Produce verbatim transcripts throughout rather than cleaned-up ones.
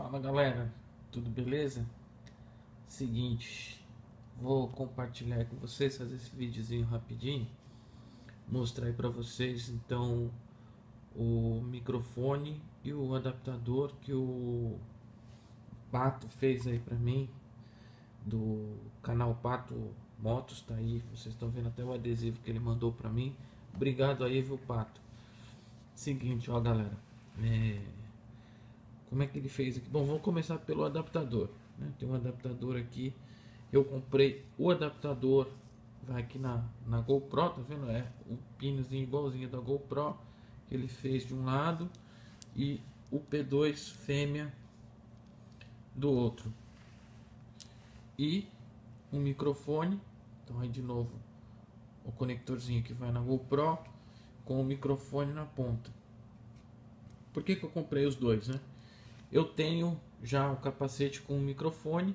Fala galera, tudo beleza? Seguinte, vou compartilhar com vocês, fazer esse videozinho rapidinho, mostrar aí pra vocês então o microfone e o adaptador que o Pato fez aí pra mim, do canal Pato Motos. Tá aí, vocês estão vendo até o adesivo que ele mandou pra mim. Obrigado aí, viu, Pato? Seguinte, ó galera, é... como é que ele fez aqui? Bom, vamos começar pelo adaptador, né? Tem um adaptador aqui. Eu comprei o adaptador, vai aqui na, na GoPro, tá vendo? É o pinozinho igualzinho da GoPro que ele fez de um lado e o P dois fêmea do outro. E um microfone, então aí de novo o conectorzinho que vai na GoPro com o microfone na ponta. Por que que eu comprei os dois, né? Eu tenho já o capacete com o microfone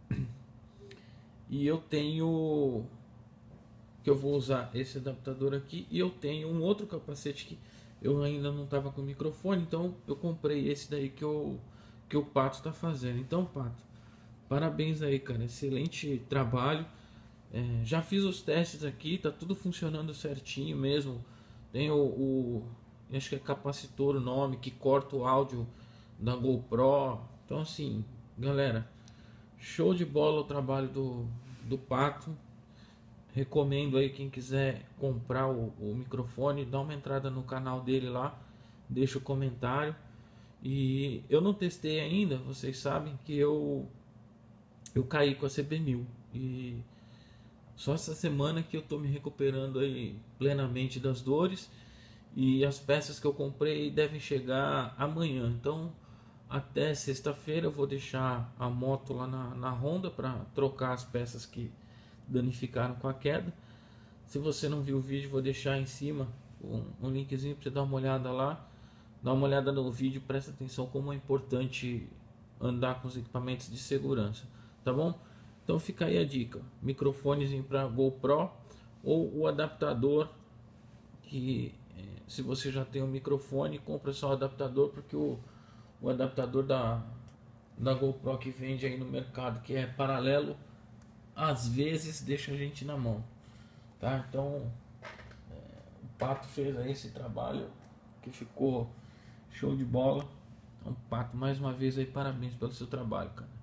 e eu tenho que eu vou usar esse adaptador aqui, e eu tenho um outro capacete que eu ainda não estava com o microfone, então eu comprei esse daí que eu que o Pato está fazendo. Então, Pato, parabéns aí, cara, excelente trabalho. É, já fiz os testes aqui, tá tudo funcionando certinho mesmo. Tem o, o acho que é capacitor o nome, que corta o áudio da GoPro. Então assim, galera, show de bola o trabalho do, do Pato. Recomendo aí quem quiser comprar o, o microfone, dá uma entrada no canal dele lá, deixa o comentário. E eu não testei ainda, vocês sabem que eu eu caí com a C B mil e só essa semana que eu tô me recuperando aí plenamente das dores, e as peças que eu comprei devem chegar amanhã. Então até sexta-feira eu vou deixar a moto lá na, na Honda para trocar as peças que danificaram com a queda. Se você não viu o vídeo, vou deixar em cima um, um linkzinho para você dar uma olhada lá. Dá uma olhada no vídeo, presta atenção como é importante andar com os equipamentos de segurança, tá bom? Então fica aí a dica: microfonezinho para GoPro ou o adaptador, que se você já tem um microfone, compra só o adaptador, porque o, o adaptador da, da GoPro que vende aí no mercado, que é paralelo, às vezes deixa a gente na mão, tá? Então é, o Pato fez aí esse trabalho que ficou show de bola. Então, Pato, mais uma vez aí, parabéns pelo seu trabalho, cara.